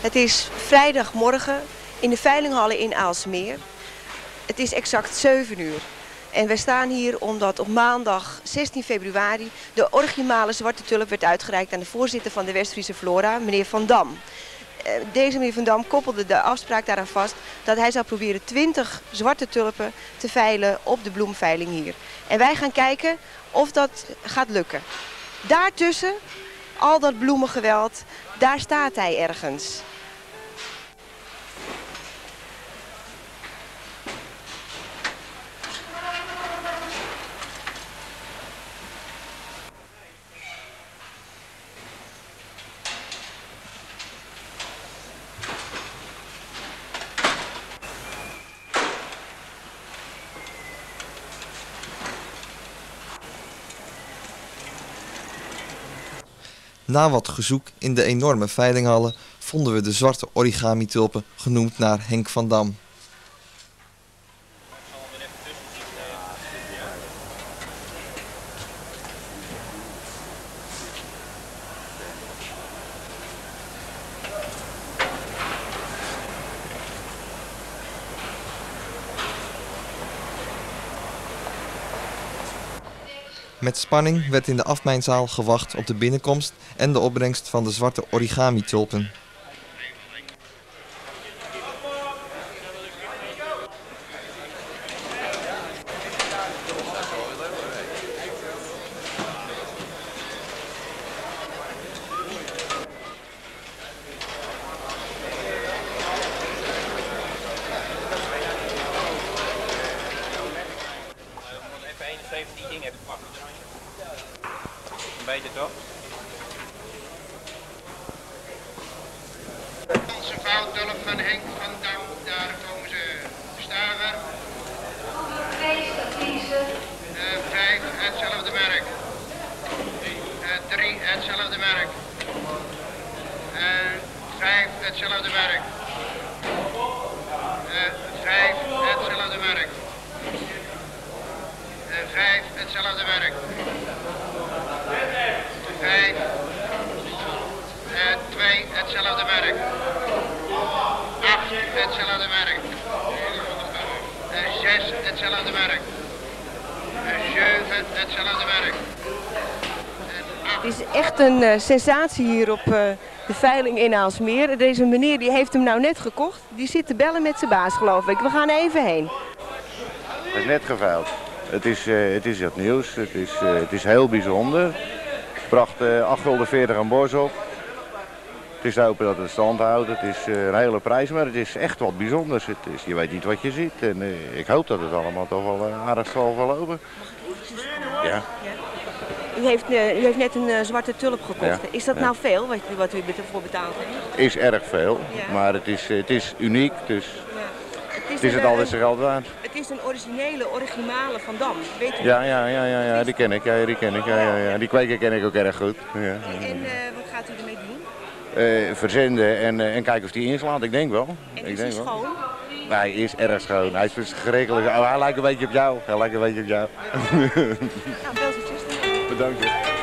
Het is vrijdagmorgen in de veilinghallen in Aalsmeer. Het is exact 7 uur. En wij staan hier omdat op maandag 16 februari de originale zwarte tulp werd uitgereikt aan de voorzitter van de West-Friese Flora, meneer Van Dam. Deze meneer Van Dam koppelde de afspraak daaraan vast dat hij zou proberen 20 zwarte tulpen te veilen op de bloemveiling hier. En wij gaan kijken of dat gaat lukken. Daartussen, al dat bloemengeweld, daar staat hij ergens. Na wat gezoek in de enorme veilinghallen vonden we de zwarte origami-tulpen, genoemd naar Henk van Dam. Met spanning werd in de afmijnzaal gewacht op de binnenkomst en de opbrengst van de zwarte origami-tulpen. Een beetje toch? Onze vouwtulp van Henk van Dam, daar komen ze. Staver. 5, hetzelfde merk. 3, hetzelfde merk. 5, hetzelfde merk. 5, hetzelfde merk. 5, hetzelfde merk. 5, 2, hetzelfde merk. 8, hetzelfde merk. 6, hetzelfde merk. 7, hetzelfde merk. Het is echt een sensatie hier op de veiling in Aalsmeer. Deze meneer die heeft hem nou net gekocht. Die zit te bellen met zijn baas, geloof ik. We gaan even heen. Het is net geveild. Het is wat nieuws. Het is heel bijzonder. Het bracht 8,40 gulden aan bos op. Het is te hopen dat het stand houdt. Het is een hele prijs, maar het is echt wat bijzonders. Je weet niet wat je ziet. En ik hoop dat het allemaal toch wel aardig zal verlopen. Ja. U heeft net een zwarte tulp gekocht. Ja, Is dat nou veel wat u ervoor betaald heeft? Is erg veel, Ja. maar het is uniek, dus het is het altijd zijn geld waard. Het is een originele, originale Van Dam, weet u? Ja, die ken ik. Ja. Die kweken ken ik ook erg goed. Ja. En wat gaat u ermee doen? Verzenden en kijken of die inslaat, ik denk wel. En is hij schoon? Hij is erg schoon. Hij is verschrikkelijk. Hij lijkt een beetje op jou. Nou, bel ze zuster. Bedankt.